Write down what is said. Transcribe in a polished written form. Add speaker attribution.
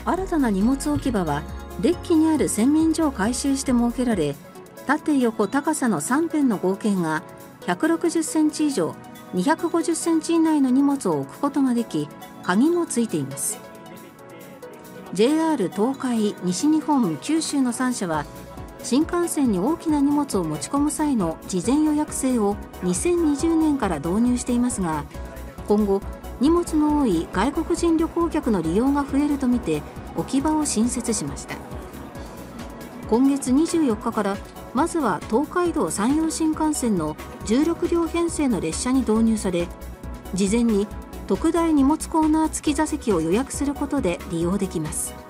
Speaker 1: 新たな荷物置き場はデッキにある洗面所を改修して設けられ、縦横高さの3辺の合計が160センチ以上250センチ以内の荷物を置くことができ、鍵もついています。 JR 東海、西日本、九州の3社は新幹線に大きな荷物を持ち込む際の事前予約制を2020年から導入していますが、今後荷物の多い外国人旅行客の利用が増えるとみて置き場を新設しました。今月24日からまずは東海道山陽新幹線の16両編成の列車に導入され、事前に特大荷物コーナー付き座席を予約することで利用できます。